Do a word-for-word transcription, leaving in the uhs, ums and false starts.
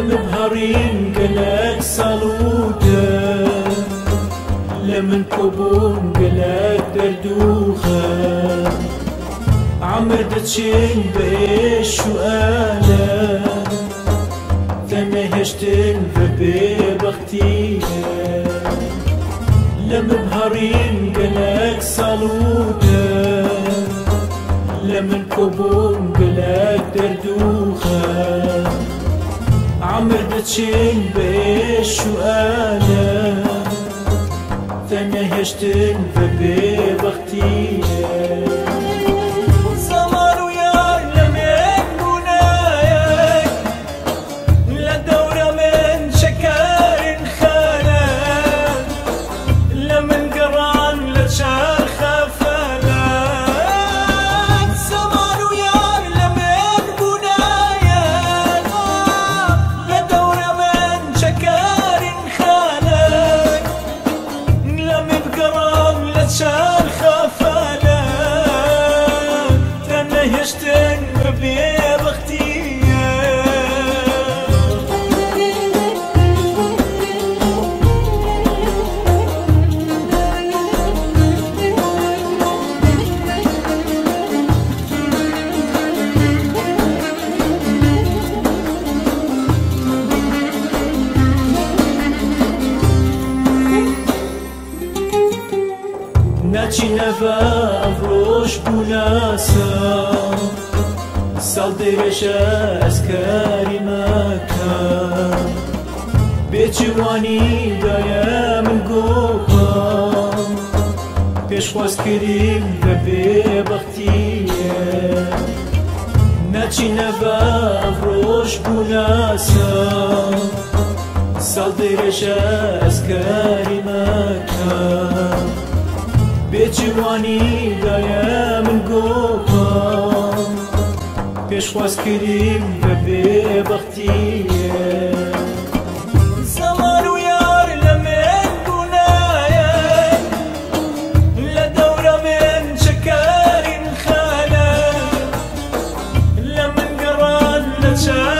لمبهرين قلق صلوته لمن كوبون قلق دردوخه عمر دتشين بيش وآله تنهشتن فببختيه لمبهرين قلق صلوته لمن كوبون قلق دردوخه عمر دتشين بيش وآله تنهشتن فببختيه شان خفانا تنهشتن ببختيه ناچی نفا افروش بوناسا سال دیرشا اسکاری مکا بیچوانی دایا من گوخا پیش خواست کریم و ببختیه ناچی نفا افروش بوناسا سال دیرشا اسکاری مکا بجوانی دایا من گوخا پیش خواست کریم و ببختیه زمان و یار لمن بونایه لدور من شکارین خانه لمن قران لچار